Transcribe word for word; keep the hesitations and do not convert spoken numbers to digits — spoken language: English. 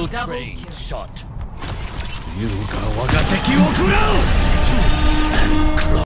Well trained shot. ユウガは我が敵を食らう Tooth and